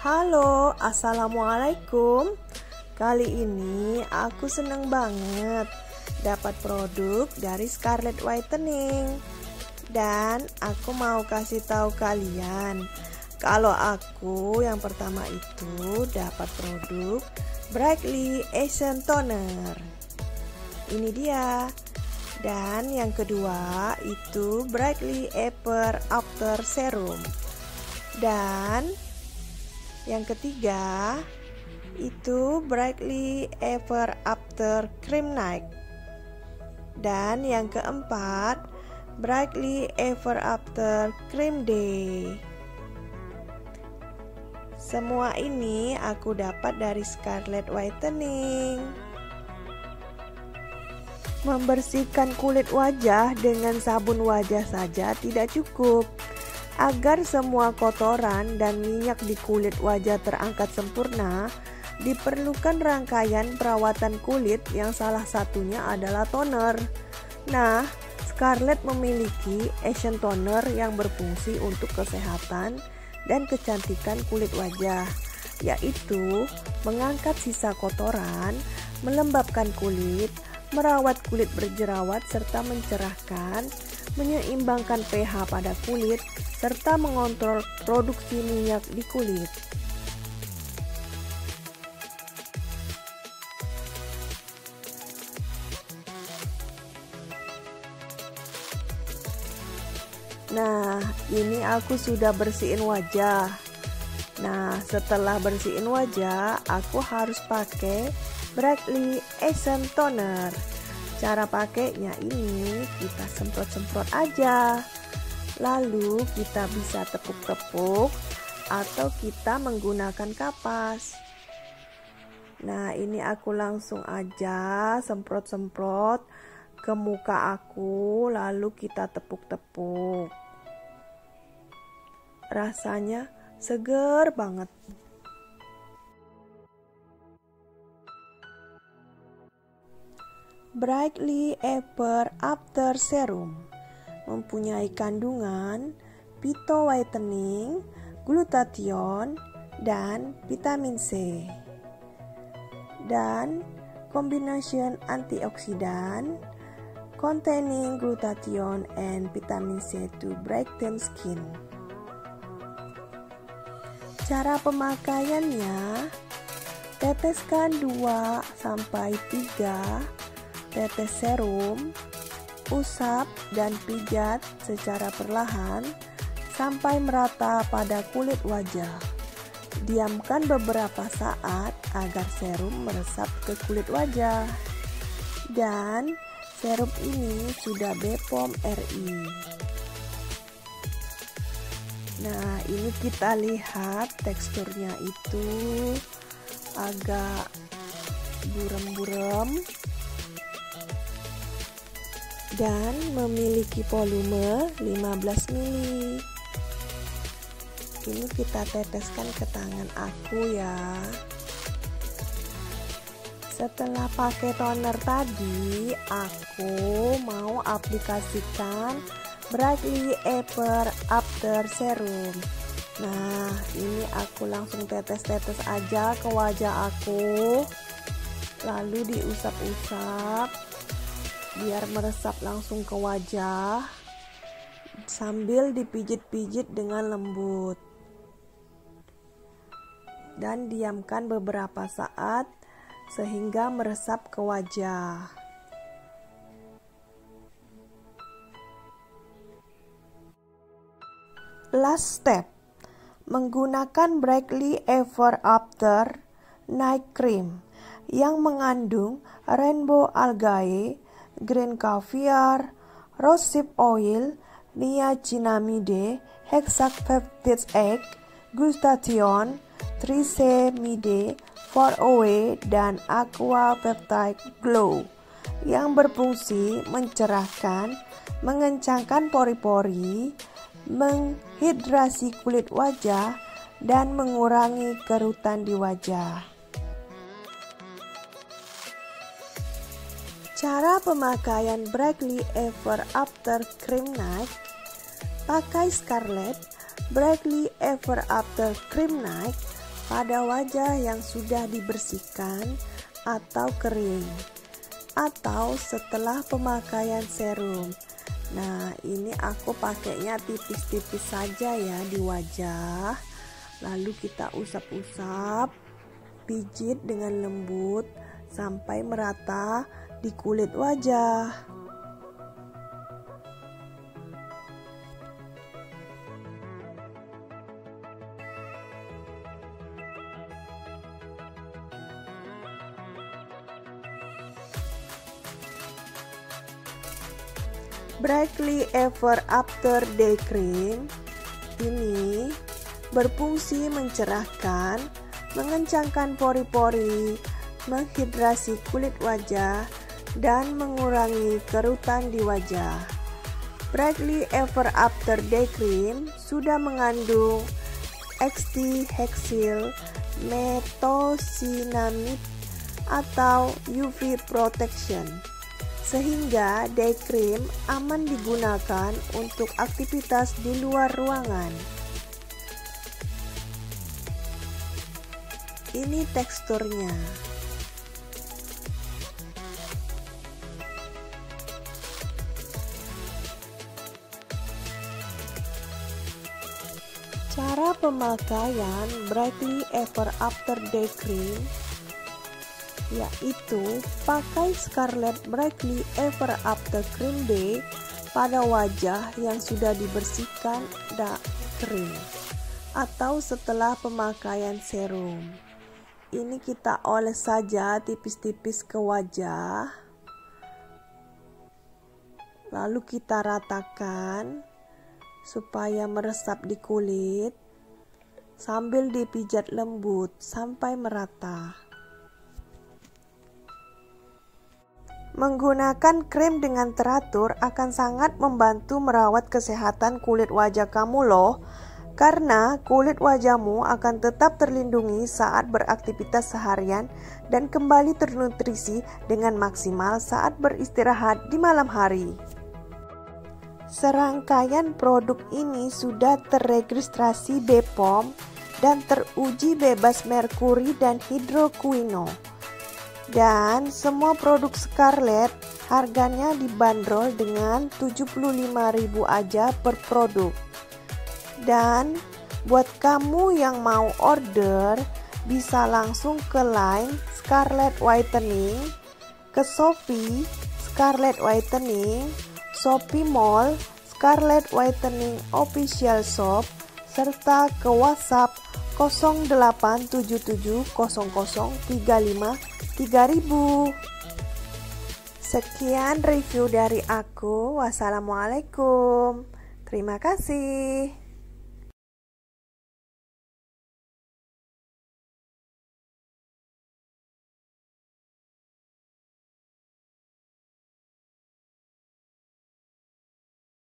Halo, assalamualaikum. Kali ini aku seneng banget dapat produk dari Scarlett Whitening. Dan aku mau kasih tahu kalian kalau aku yang pertama itu dapat produk Brightly Asian Toner. Ini dia. Dan yang kedua itu Brightly Ever After Serum. Dan yang ketiga itu Brightly Ever After Cream Night. Dan yang keempat Brightly Ever After Cream Day. Semua ini aku dapat dari Scarlett Whitening. Membersihkan kulit wajah dengan sabun wajah saja tidak cukup. Agar semua kotoran dan minyak di kulit wajah terangkat sempurna, diperlukan rangkaian perawatan kulit yang salah satunya adalah toner. Nah, Scarlett memiliki Asian Toner yang berfungsi untuk kesehatan dan kecantikan kulit wajah, yaitu mengangkat sisa kotoran, melembabkan kulit, merawat kulit berjerawat serta mencerahkan, menyeimbangkan pH pada kulit, serta mengontrol produksi minyak di kulit. Nah, ini aku sudah bersihin wajah. Nah, setelah bersihin wajah, aku harus pakai Brightly Asian Toner. Cara pakainya ini kita semprot-semprot aja. Lalu kita bisa tepuk-tepuk atau kita menggunakan kapas. Nah, ini aku langsung aja semprot-semprot ke muka aku, lalu kita tepuk-tepuk. Rasanya seger banget. Brightly Ever After Serum mempunyai kandungan phyto whitening, glutathione, dan vitamin C. Dan combination antioksidan containing glutathione and vitamin C to brighten skin. Cara pemakaiannya, teteskan 2-3 tetes serum, usap dan pijat secara perlahan sampai merata pada kulit wajah. Diamkan beberapa saat agar serum meresap ke kulit wajah. Dan serum ini sudah BPOM RI. Nah, ini kita lihat teksturnya itu agak burem-burem dan memiliki volume 15 ml. Ini kita teteskan ke tangan aku ya. Setelah pakai toner tadi, aku mau aplikasikan Brightly Ever After Serum. Nah, ini aku langsung tetes-tetes aja ke wajah aku. Lalu diusap-usap biar meresap langsung ke wajah sambil dipijit-pijit dengan lembut. Dan diamkan beberapa saat sehingga meresap ke wajah. Last step, menggunakan Brightly Ever After Night Cream yang mengandung rainbow algae, green caviar, rosehip oil, niacinamide, hexapeptide egg, glutathione, trisemide, 4OA, dan aqua peptide glow yang berfungsi mencerahkan, mengencangkan pori-pori, menghidrasi kulit wajah, dan mengurangi kerutan di wajah. Cara pemakaian Brightly Ever After Cream Night. Pakai Scarlett Brightly Ever After Cream Night pada wajah yang sudah dibersihkan atau kering, atau setelah pemakaian serum. Nah, ini aku pakainya tipis-tipis saja ya di wajah. Lalu kita usap-usap, pijit dengan lembut sampai merata di kulit wajah. Brightly Ever After Day Cream ini berfungsi mencerahkan, mengencangkan pori-pori, menghidrasi kulit wajah, dan mengurangi kerutan di wajah. Brightly Ever After Day Cream sudah mengandung hexyl methocyanamide atau UV protection, sehingga day cream aman digunakan untuk aktivitas di luar ruangan. Ini teksturnya. Cara pemakaian Brightly Ever After Day Cream yaitu pakai Scarlett Brightly Ever After Cream Day pada wajah yang sudah dibersihkan dan kering atau setelah pemakaian serum. Ini kita oles saja tipis-tipis ke wajah, lalu kita ratakan supaya meresap di kulit sambil dipijat lembut sampai merata. Menggunakan krim dengan teratur akan sangat membantu merawat kesehatan kulit wajah kamu loh, karena kulit wajahmu akan tetap terlindungi saat beraktivitas seharian dan kembali ternutrisi dengan maksimal saat beristirahat di malam hari. Serangkaian produk ini sudah terregistrasi BPOM dan teruji bebas merkuri dan hidroquino. Dan semua produk Scarlett harganya dibanderol dengan 75.000 aja per produk. Dan buat kamu yang mau order, bisa langsung ke line Scarlett Whitening, ke Shopee Scarlett Whitening, Shopee Mall Scarlett Whitening Official Shop, serta ke WhatsApp 087700353000. Sekian review dari aku. Wassalamualaikum. Terima kasih.